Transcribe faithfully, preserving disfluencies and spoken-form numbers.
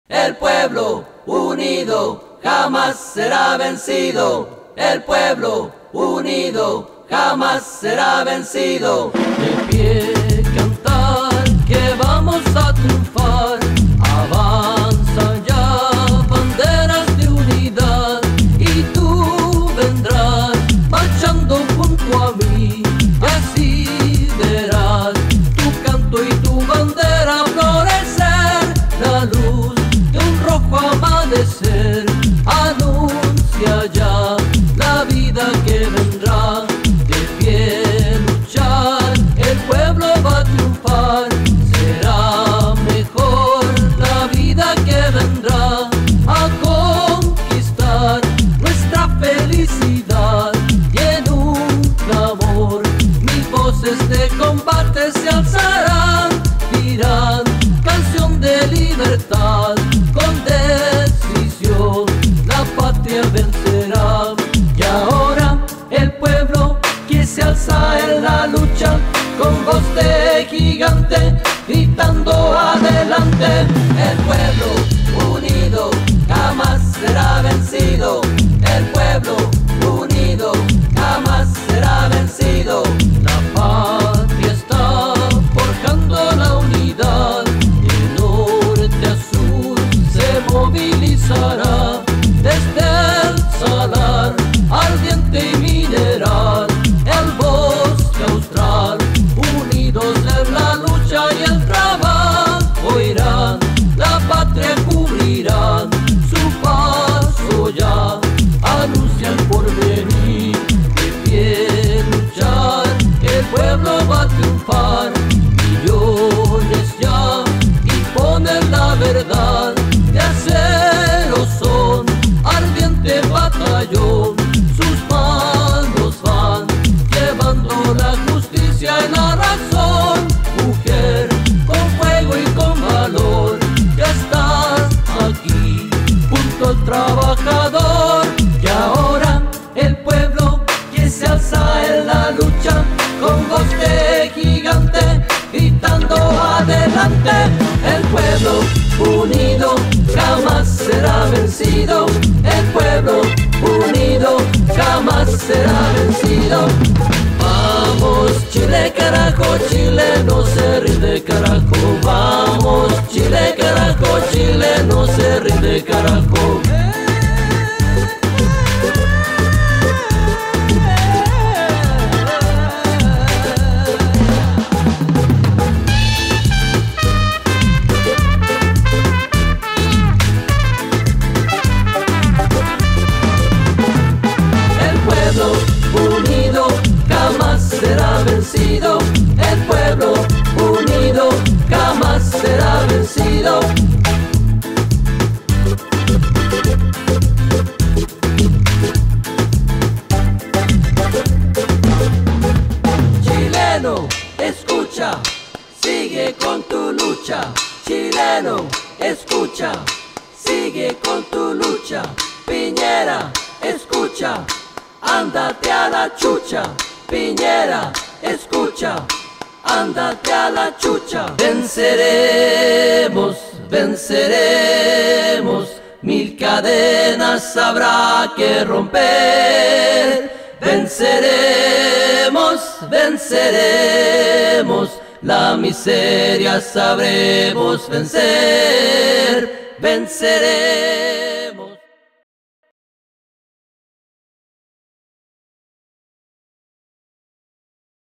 El pueblo unido jamás será vencido. El pueblo unido jamás será vencido. De pie cantar que vamos a triunfar. Avanzan ya banderas de unidad y tú vendrás marchando junto a mí. Y así verás tu canto y tu bandera florecer. La luz de un rojo amanecer anuncia ya la vida que vendrá. De pie luchar, el pueblo va a triunfar. Será mejor la vida que vendrá a conquistar nuestra felicidad. Y en un clamor mil voces de combate se alzarán, dirán canción de libertad. Con decisión la patria vencerá. Y ahora el pueblo que se alza en la lucha, con voz de gigante, gritando adelante. El pueblo unido jamás será vencido. El pueblo unido jamás será vencido. La patria está forjando la unidad. De norte a sur se movilizará. Desde el salar ardiente y mineral, el bosque austral, unidos en la lucha y el trabajo irán. La patria cubrirán, su paso ya anuncia el porvenir. De pie luchar, el pueblo va a triunfar. Millones ya imponen la verdad. De acero son, ardiente batallón. Sus manos van llevando la justicia y la razón. Mujer con fuego y con valor, ya estás aquí junto al trabajador. Y ahora el pueblo que se alza en la lucha, con voz de gigante, gritando adelante. El pueblo unido jamás será vencido. El pueblo unido jamás será vencido. Vamos Chile carajo, Chile no se rinde carajo. Vamos Chile carajo, Chile no se rinde carajo. Unido jamás será vencido. El pueblo unido jamás será vencido. Chileno, escucha, sigue con tu lucha. Chileno, escucha, sigue con tu lucha. Piñera, escucha, ándate a la chucha. Piñera, escucha, ándate a la chucha. Venceremos, venceremos, mil cadenas habrá que romper. Venceremos, venceremos, la miseria sabremos vencer. Venceremos.